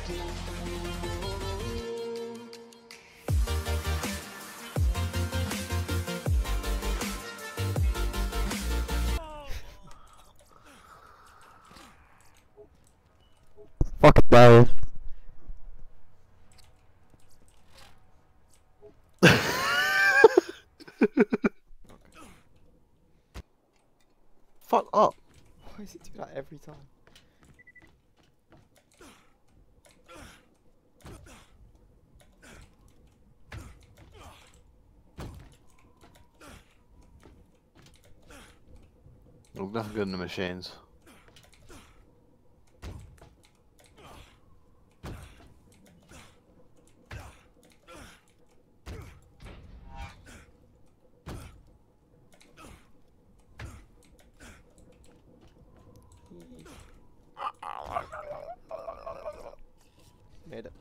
Fuck it, bro. Fuck up. Why does it do that every time? There's nothing good in the machines. Made it.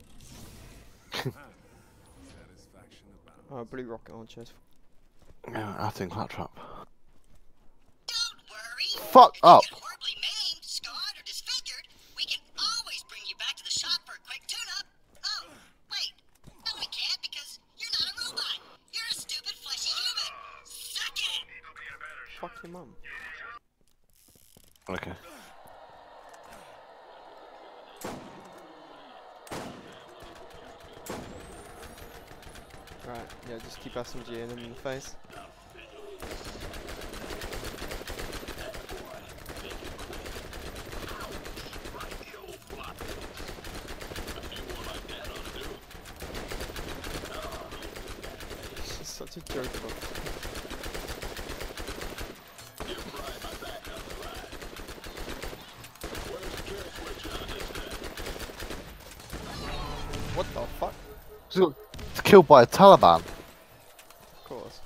Oh, blue rocket launchers. Yeah, I think claptrap. Don't worry. Fuck up. If you get horribly maimed, scarred, or disfigured, we can always bring you back to the shop for a quick tune-up. Oh, wait. No, we can't because you're not a robot. You're a stupid fleshy human. Suck it. Fuck your mum. Okay. Right, yeah, just keep SMGing him in the face. She's such a joke. What the fuck? She got killed by a Taliban. Of course.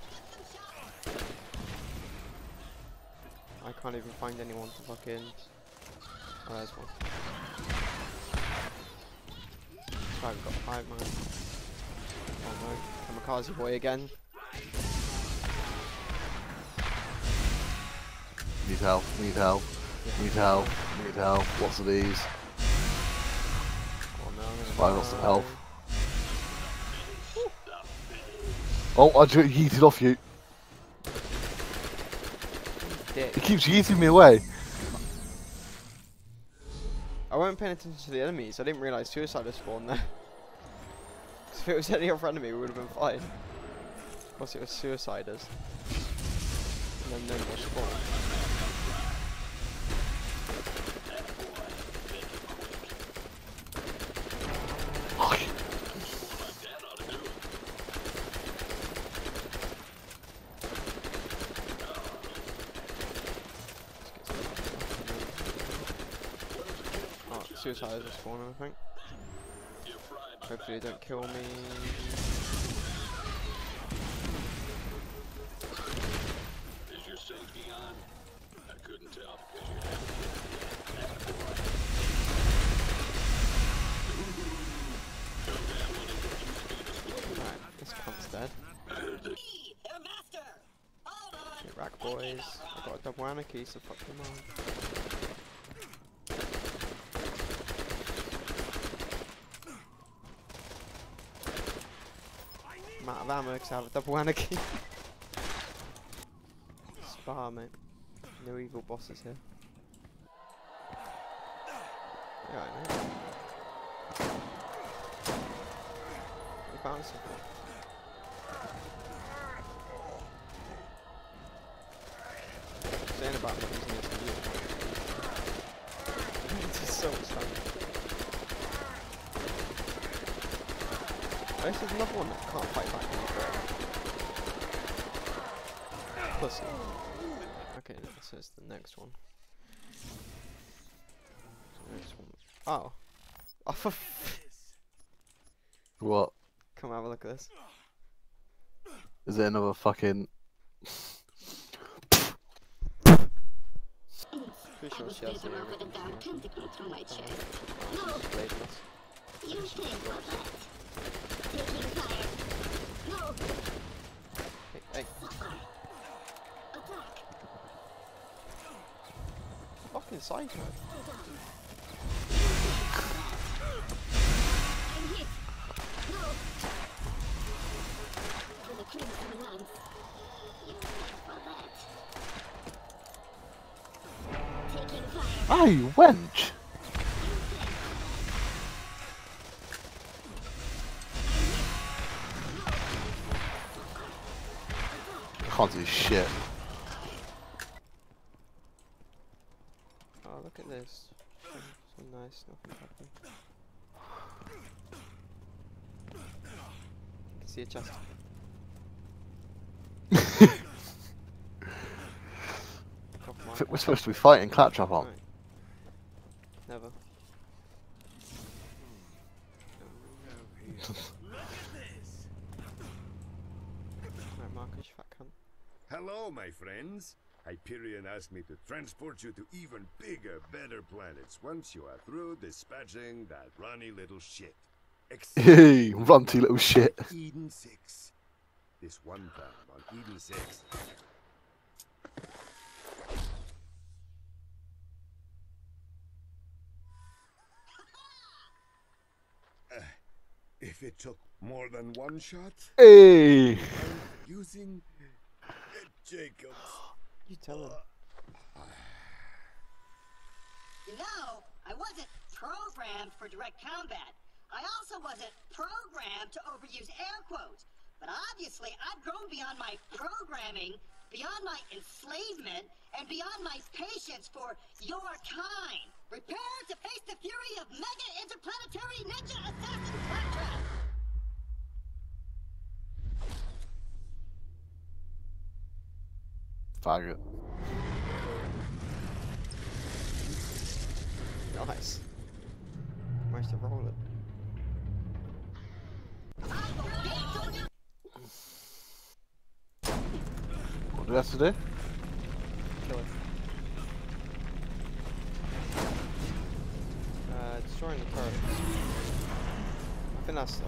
I can't even find anyone to fucking... Oh, there's one. I've got 5 man. Oh no, kamikaze boy again. Need help, need help, need help, need help. Lots of these. Oh no, I'm I gonna got some die. health. Oh, I just yeeted off you. Dick. It keeps yeeting me away. I wasn't paying attention to the enemies, I didn't realise suiciders spawned there. If it was any other enemy, we would have been fine. Of course it was suiciders. And then no more spawn. Oh, suiciders are spawning, I think. Hopefully they don't kill me. Is your safety on? I couldn't tell Right, this cunt's dead. Their master. Hold on. Okay, rack boys. I got a double anarchy, so fuck them all. I'm out of ammo because I have a double anarchy. Spar, mate. No evil bosses here. Yeah, I know. You bouncing for? Saying about not using it to you. It's just so much fun. This is another one that can't fight back any further. Pussy. Okay, so it's the next one. The next one. Oh. Oh, for What? come have a look at this. Is it another fucking... Pretty sure she has the original. No, Bladeless. you think of that. Taking fire. No, Hey, attack. fucking psycho. Ah, you wench! Can't do shit. Oh, look at this. So nice, nothing happened. You can see a chest. I think we're supposed to be fighting Claptrap on. Right. Never. Right, Marcus, you fat cunt. Hello, my friends. Hyperion asked me to transport you to even bigger, better planets once you are through dispatching that runny little shit. Except Hey, runty little shit. Eden 6. This one time on Eden 6. If it took more than one shot, Hey! I'm using Jacobs. You tell him. You know, I wasn't programmed for direct combat. I also wasn't programmed to overuse air quotes. But obviously, I've grown beyond my programming, beyond my enslavement, and beyond my patience for your kind. Prepare to face the fury of mega interplanetary ninja assassin Claptrap. Faggot. Nice. Managed to roll it. What do we have to do? Kill it. Destroying the turrets. I think that's.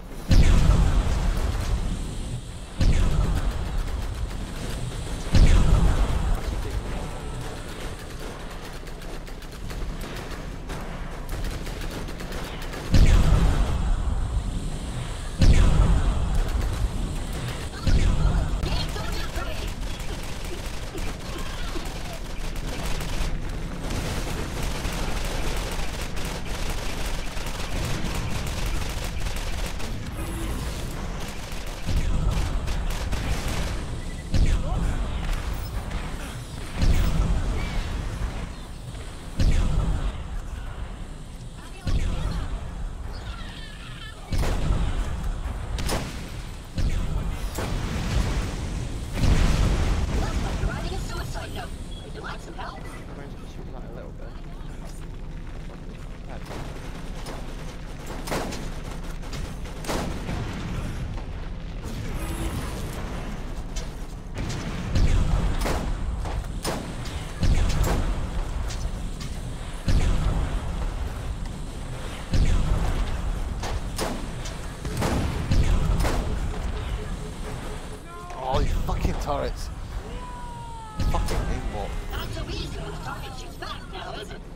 Turrets. Fucking aimbot. Not so easy when the target shoots back now, is it?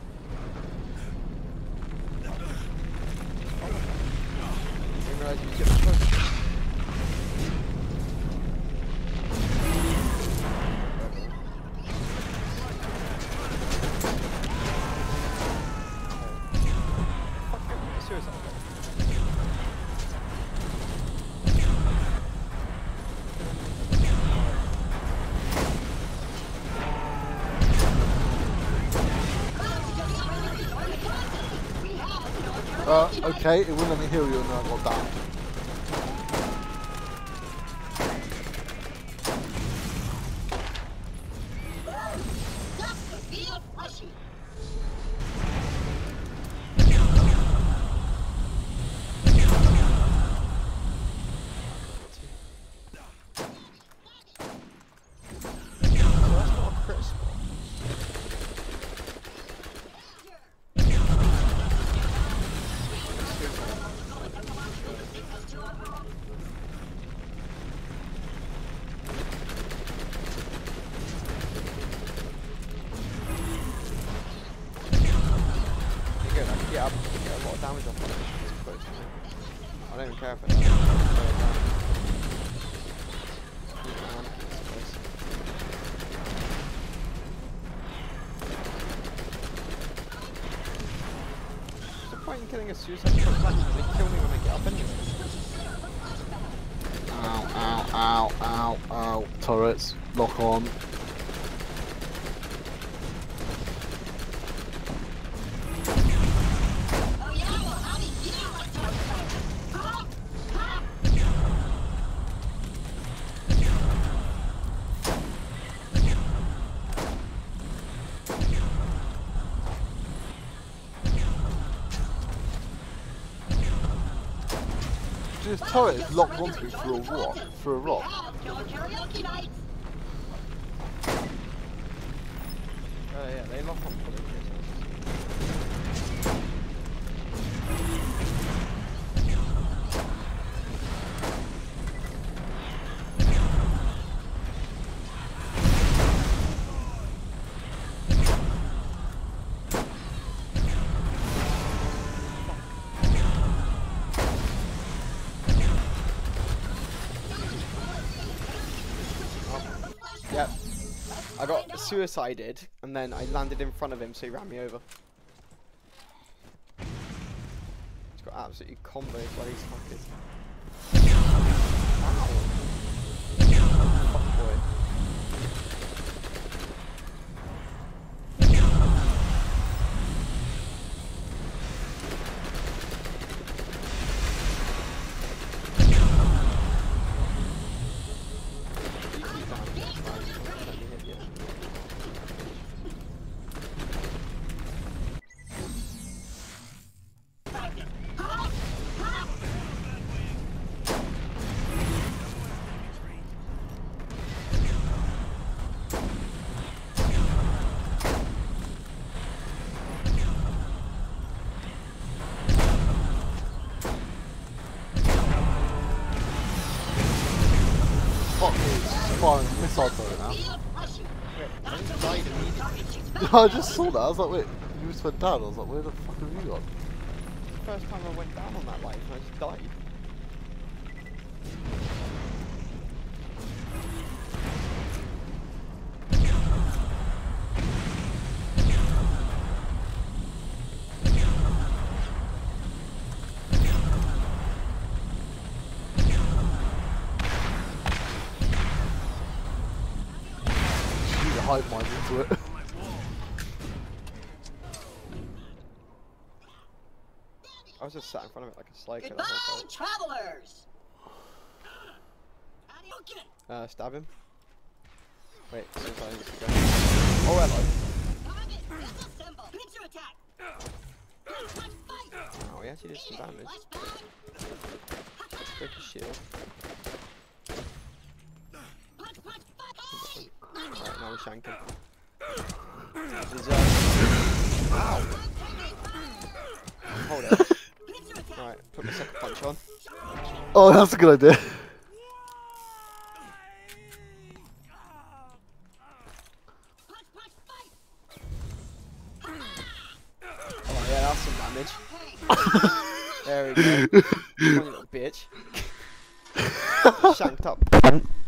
Didn't realise you get close. Suicide. Okay, it wouldn't let me heal you and then I got down. Yeah, I get a lot of damage off of it. It's close to me. I don't even care if it's killing a suicide truck back because they kill me when I get up anyway. Ow, ow, ow, ow, ow. Turrets, lock on. Oh yeah, well how do you like to huh? This turret is locked onto me through a rock. Through a rock. Killer karaoke night. Oh yeah, they lock on for the Yep. I got suicided and then I landed in front of him so he ran me over. He's got absolutely combo bloody fuckers. Ow. Fuck boy. Fuck me, firing a missile turret now. I just died immediately. I just saw that, I was like, wait, you just went down, I was like, where the fuck have you gone? First time I went down on that life and I just died. Hive mind into it. I was just sat in front of it like a psycho. Goodbye, travelers. Stab him. Wait, suicide needs to go. Oh, hello. Target disassemble. Pincer attack. Oh, he actually did some damage. Let's break his shield. Right, now we shank him. Ow! Hold it. Right, put my second punch on. Oh, that's a good idea. Oh yeah, that's some damage. There we go. Come on, you little bitch. Shanked up.